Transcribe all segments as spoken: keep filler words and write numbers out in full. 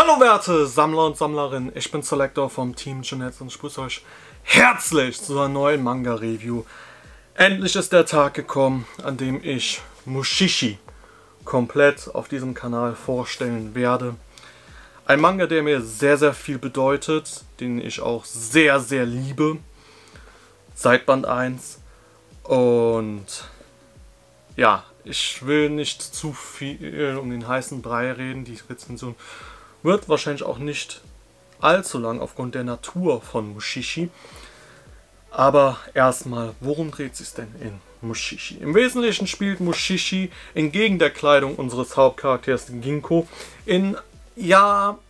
Hallo werte Sammler und Sammlerinnen, ich bin Selector vom Team Jeanette und ich grüße euch herzlich zu einer neuen Manga-Review. Endlich ist der Tag gekommen, an dem ich Mushishi komplett auf diesem Kanal vorstellen werde. Ein Manga, der mir sehr, sehr viel bedeutet, den ich auch sehr, sehr liebe, seit Band eins. Und ja, ich will nicht zu viel um den heißen Brei reden. Die Rezension wird wahrscheinlich auch nicht allzu lang aufgrund der Natur von Mushishi. Aber erstmal, worum dreht es sich denn in Mushishi? Im Wesentlichen spielt Mushishi entgegen der Kleidung unseres Hauptcharakters Ginko in, ja,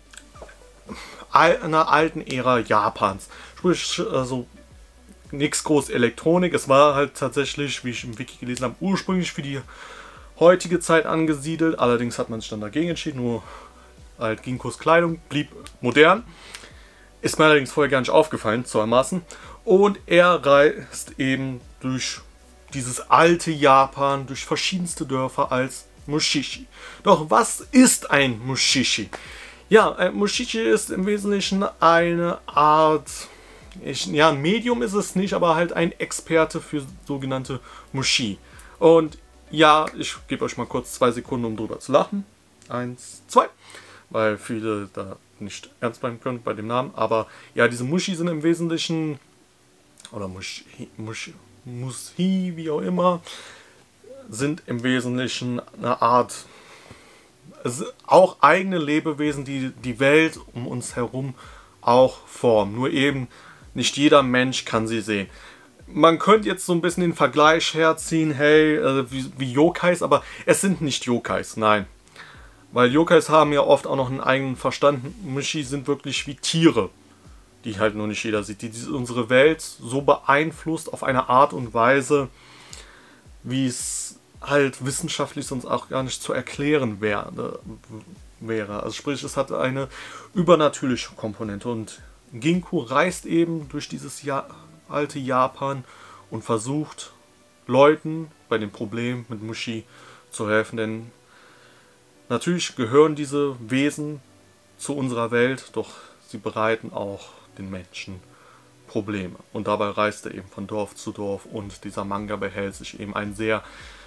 einer alten Ära Japans. Sprich, also nichts groß Elektronik. Es war halt tatsächlich, wie ich im Wiki gelesen habe, ursprünglich für die heutige Zeit angesiedelt. Allerdings hat man sich dann dagegen entschieden, nur halt Ginkos Kleidung blieb modern. Ist mir allerdings vorher gar nicht aufgefallen, zuermaßen. Und er reist eben durch dieses alte Japan, durch verschiedenste Dörfer als Mushishi. Doch was ist ein Mushishi? Ja, ein Mushishi ist im Wesentlichen eine Art, ich, ja, ein Medium ist es nicht, aber halt ein Experte für sogenannte Mushi. Und ja, ich gebe euch mal kurz zwei Sekunden, um drüber zu lachen. Eins, zwei. Weil viele da nicht ernst bleiben können bei dem Namen. Aber ja, diese Mushi sind im Wesentlichen, oder Mushi, Mushi, Mushi, wie auch immer, sind im Wesentlichen eine Art, auch eigene Lebewesen, die die Welt um uns herum auch formen. Nur eben nicht jeder Mensch kann sie sehen. Man könnte jetzt so ein bisschen den Vergleich herziehen, hey, äh, wie, wie Yokais, aber es sind nicht Yokais, nein. Weil Yokais haben ja oft auch noch einen eigenen Verstand. Mushi sind wirklich wie Tiere, die halt nur nicht jeder sieht, die, die unsere Welt so beeinflusst auf eine Art und Weise, wie es halt wissenschaftlich sonst auch gar nicht zu erklären wäre. wäre. Also sprich, es hat eine übernatürliche Komponente und Ginko reist eben durch dieses ja alte Japan und versucht Leuten bei dem Problem mit Mushi zu helfen, denn natürlich gehören diese Wesen zu unserer Welt, doch sie bereiten auch den Menschen Probleme. Und dabei reist er eben von Dorf zu Dorf und dieser Manga behält sich eben einen sehr,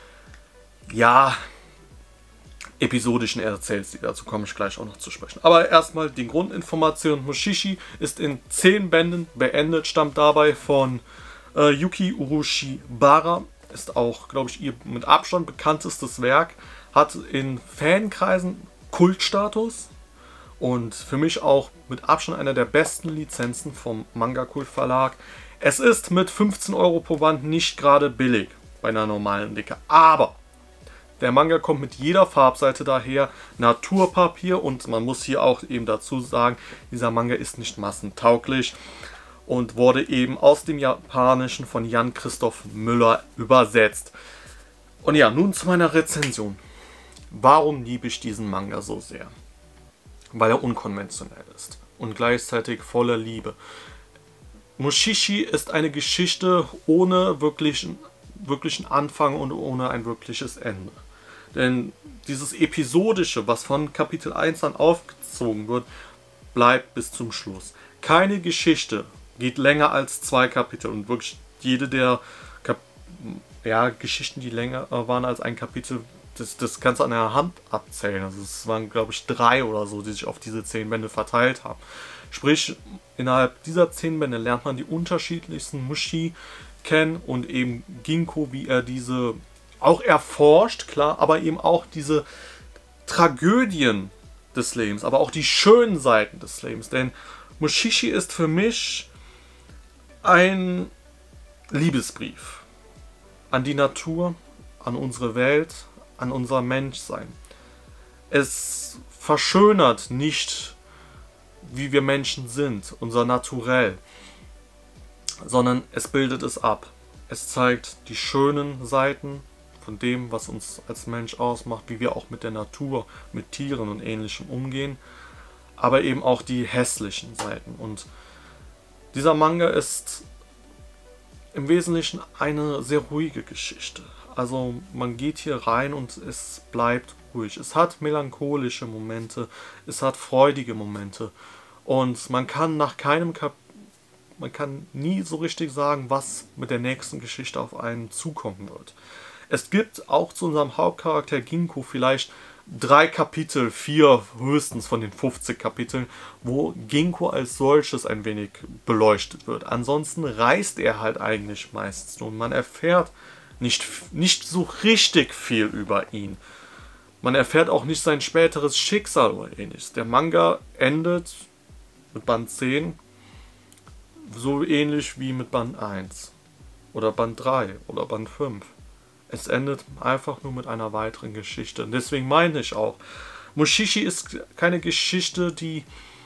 ja, episodischen Erzählstil. Dazu komme ich gleich auch noch zu sprechen. Aber erstmal die Grundinformation. Mushishi ist in zehn Bänden beendet, stammt dabei von äh, Yuki Urushibara. Ist auch, glaube ich, ihr mit Abstand bekanntestes Werk. Hat in Fankreisen Kultstatus und für mich auch mit Abstand einer der besten Lizenzen vom Manga Kult Verlag. Es ist mit fünfzehn Euro pro Band nicht gerade billig bei einer normalen Dicke, aber der Manga kommt mit jeder Farbseite daher, Naturpapier, und man muss hier auch eben dazu sagen, dieser Manga ist nicht massentauglich und wurde eben aus dem Japanischen von Jan-Christoph Müller übersetzt. Und ja, nun zu meiner Rezension. Warum liebe ich diesen Manga so sehr? Weil er unkonventionell ist und gleichzeitig voller Liebe. Mushishi ist eine Geschichte ohne wirklichen, wirklichen Anfang und ohne ein wirkliches Ende. Denn dieses Episodische, was von Kapitel eins an aufgezogen wird, bleibt bis zum Schluss. Keine Geschichte geht länger als zwei Kapitel und wirklich jede der Kap ja, Geschichten, die länger waren als ein Kapitel, das, das kannst du an der Hand abzählen. Also es waren, glaube ich, drei oder so, die sich auf diese zehn Bände verteilt haben. Sprich, innerhalb dieser zehn Bände lernt man die unterschiedlichsten Mushi kennen und eben Ginko, wie er diese auch erforscht, klar, aber eben auch diese Tragödien des Lebens, aber auch die schönen Seiten des Lebens. Denn Mushishi ist für mich ein Liebesbrief an die Natur, an unsere Welt, an unser Menschsein. Es verschönert nicht, wie wir Menschen sind, unser Naturell, sondern es bildet es ab. Es zeigt die schönen Seiten von dem, was uns als Mensch ausmacht, wie wir auch mit der Natur, mit Tieren und Ähnlichem umgehen, aber eben auch die hässlichen Seiten. Und dieser Manga ist im Wesentlichen eine sehr ruhige Geschichte. Also man geht hier rein und es bleibt ruhig. Es hat melancholische Momente, es hat freudige Momente. Und man kann nach keinem Kap man kann nie so richtig sagen, was mit der nächsten Geschichte auf einen zukommen wird. Es gibt auch zu unserem Hauptcharakter Ginko vielleicht drei Kapitel, vier höchstens von den fünfzig Kapiteln, wo Ginko als solches ein wenig beleuchtet wird. Ansonsten reist er halt eigentlich meistens nur und man erfährt nicht, nicht so richtig viel über ihn. Man erfährt auch nicht sein späteres Schicksal oder ähnliches. Der Manga endet mit Band zehn so ähnlich wie mit Band eins oder Band drei oder Band fünf. Es endet einfach nur mit einer weiteren Geschichte. Und deswegen meine ich auch, Mushishi ist keine Geschichte, die,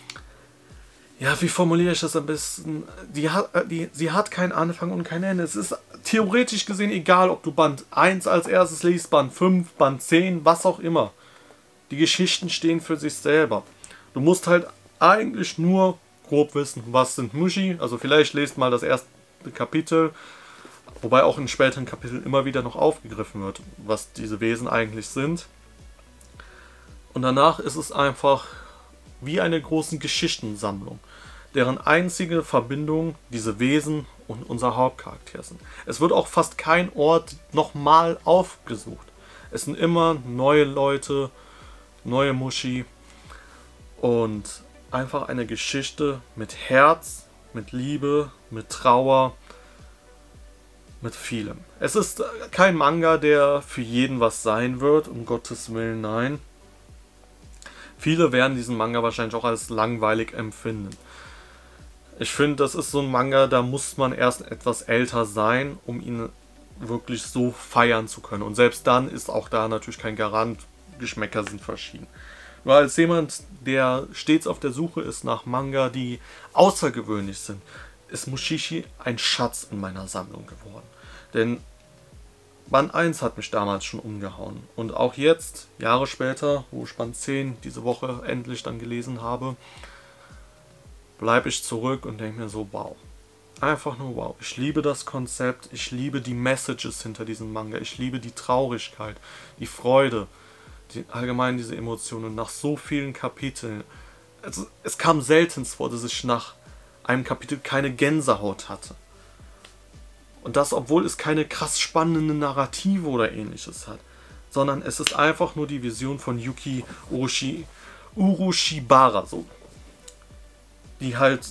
ja, wie formuliere ich das am besten? Die hat, die, sie hat keinen Anfang und kein Ende. Es ist theoretisch gesehen egal, ob du Band eins als erstes liest, Band fünf, Band zehn, was auch immer. Die Geschichten stehen für sich selber. Du musst halt eigentlich nur grob wissen, was sind Mushi. Also vielleicht lest mal das erste Kapitel, wobei auch in späteren Kapiteln immer wieder noch aufgegriffen wird, was diese Wesen eigentlich sind. Und danach ist es einfach wie eine große Geschichtensammlung, deren einzige Verbindung diese Wesen und unser Hauptcharakter sind. Es wird auch fast kein Ort nochmal aufgesucht. Es sind immer neue Leute, neue Mushi und einfach eine Geschichte mit Herz, mit Liebe, mit Trauer, mit vielem. Es ist kein Manga, der für jeden was sein wird, um Gottes Willen, nein. Viele werden diesen Manga wahrscheinlich auch als langweilig empfinden. Ich finde, das ist so ein Manga, da muss man erst etwas älter sein, um ihn wirklich so feiern zu können. Und selbst dann ist auch da natürlich kein Garant, Geschmäcker sind verschieden. Nur als jemand, der stets auf der Suche ist nach Manga, die außergewöhnlich sind, ist Mushishi ein Schatz in meiner Sammlung geworden. Denn Band eins hat mich damals schon umgehauen. Und auch jetzt, Jahre später, wo ich Band zehn diese Woche endlich dann gelesen habe, bleibe ich zurück und denke mir so, wow. Einfach nur wow. Ich liebe das Konzept, ich liebe die Messages hinter diesem Manga, ich liebe die Traurigkeit, die Freude, die, allgemein diese Emotionen. Nach so vielen Kapiteln, also es kam selten vor, dass ich nach einem Kapitel keine Gänsehaut hatte. Und das, obwohl es keine krass spannende Narrative oder ähnliches hat, sondern es ist einfach nur die Vision von Yuki Urushi, Urushibara, so, die halt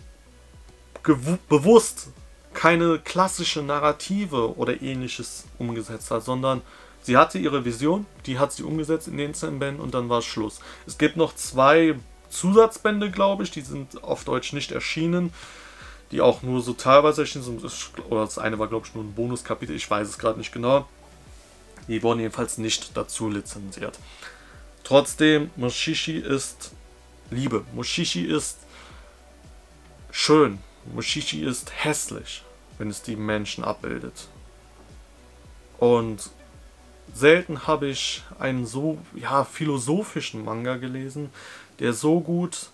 bewusst keine klassische Narrative oder ähnliches umgesetzt hat, sondern sie hatte ihre Vision, die hat sie umgesetzt in den zehn Bänden und dann war Schluss. Es gibt noch zwei Zusatzbände, glaube ich, die sind auf Deutsch nicht erschienen, die auch nur so teilweise erschienen sind, oder das eine war, glaube ich, nur ein Bonuskapitel, ich weiß es gerade nicht genau. Die wurden jedenfalls nicht dazu lizenziert. Trotzdem, Mushishi ist Liebe. Mushishi ist schön. Mushishi ist hässlich, wenn es die Menschen abbildet. Und selten habe ich einen so ja, philosophischen Manga gelesen, der so gut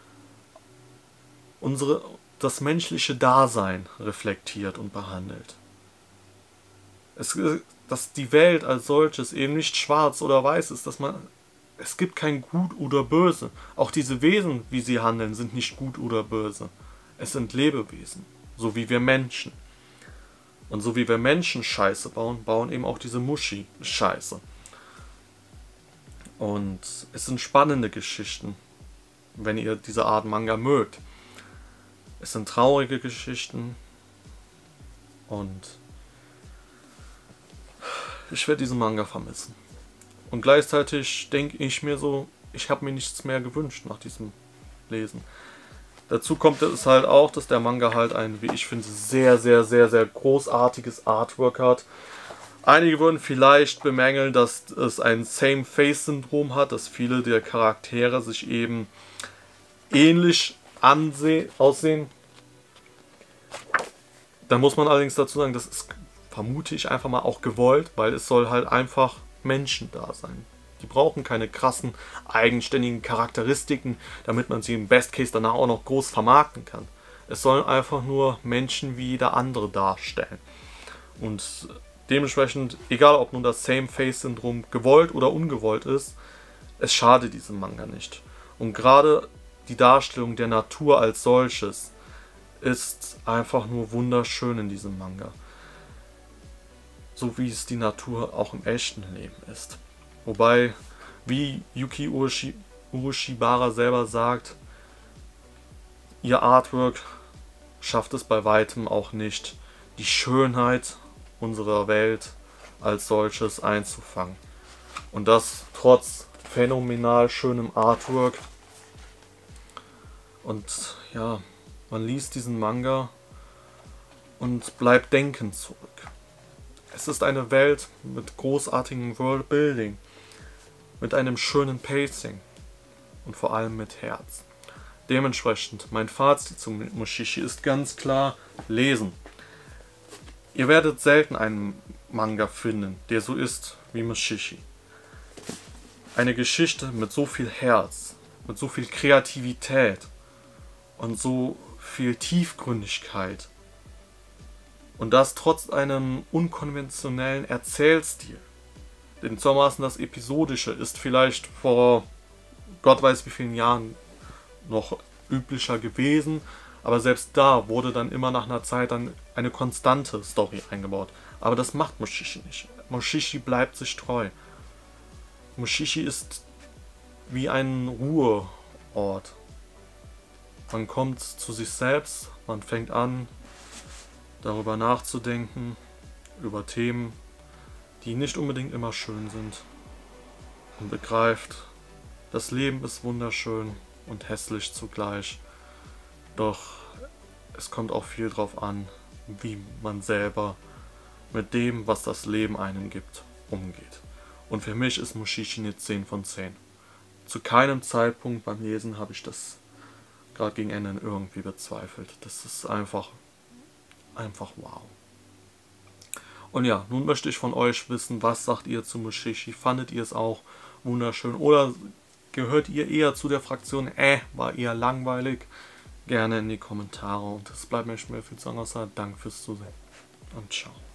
unsere, das menschliche Dasein reflektiert und behandelt. Es, dass die Welt als solches eben nicht schwarz oder weiß ist, dass man, es gibt kein Gut oder Böse. Auch diese Wesen, wie sie handeln, sind nicht gut oder böse. Es sind Lebewesen, so wie wir Menschen. Und so wie wir Menschen Scheiße bauen, bauen eben auch diese Mushi Scheiße. Und es sind spannende Geschichten, wenn ihr diese Art Manga mögt. Es sind traurige Geschichten und ich werde diesen Manga vermissen. Und gleichzeitig denke ich mir so, ich habe mir nichts mehr gewünscht nach diesem Lesen. Dazu kommt es halt auch, dass der Manga halt ein, wie ich finde, sehr, sehr, sehr, sehr großartiges Artwork hat. Einige würden vielleicht bemängeln, dass es ein Same-Face-Syndrom hat, dass viele der Charaktere sich eben ähnlich aussehen. Da muss man allerdings dazu sagen, das ist, vermute ich, einfach mal auch gewollt, weil es soll halt einfach Menschen da sein. Die brauchen keine krassen, eigenständigen Charakteristiken, damit man sie im Best Case danach auch noch groß vermarkten kann. Es sollen einfach nur Menschen wie jeder andere darstellen. Und Dementsprechend, egal ob nun das Same-Face-Syndrom gewollt oder ungewollt ist, es schadet diesem Manga nicht. Und gerade die Darstellung der Natur als solches ist einfach nur wunderschön in diesem Manga. So wie es die Natur auch im echten Leben ist. Wobei, wie Yuki Urushi, Urushibara selber sagt, ihr Artwork schafft es bei weitem auch nicht, die Schönheit unserer Welt als solches einzufangen. Und das trotz phänomenal schönem Artwork. Und ja, man liest diesen Manga und bleibt denkend zurück. Es ist eine Welt mit großartigem Worldbuilding, mit einem schönen Pacing und vor allem mit Herz. Dementsprechend, mein Fazit zu Mushishi ist ganz klar: lesen. Ihr werdet selten einen Manga finden, der so ist wie Mushishi. Eine Geschichte mit so viel Herz, mit so viel Kreativität und so viel Tiefgründigkeit. Und das trotz einem unkonventionellen Erzählstil. Denn zuermaßen das Episodische ist vielleicht vor Gott weiß wie vielen Jahren noch üblicher gewesen, aber selbst da wurde dann immer nach einer Zeit dann eine konstante Story eingebaut. Aber das macht Mushishi nicht. Mushishi bleibt sich treu. Mushishi ist wie ein Ruheort. Man kommt zu sich selbst, man fängt an, darüber nachzudenken, über Themen, die nicht unbedingt immer schön sind. Man begreift, das Leben ist wunderschön und hässlich zugleich. Doch es kommt auch viel drauf an, wie man selber mit dem, was das Leben einem gibt, umgeht. Und für mich ist Mushishi eine zehn von zehn. Zu keinem Zeitpunkt beim Lesen habe ich das gerade gegen Ende irgendwie bezweifelt. Das ist einfach, einfach wow. Und ja, nun möchte ich von euch wissen, was sagt ihr zu Mushishi? Fandet ihr es auch wunderschön? Oder gehört ihr eher zu der Fraktion, äh, war eher langweilig? Gerne in die Kommentare. Und es bleibt mir nicht mehr viel zu sagen, außer Dank fürs Zusehen. Und ciao.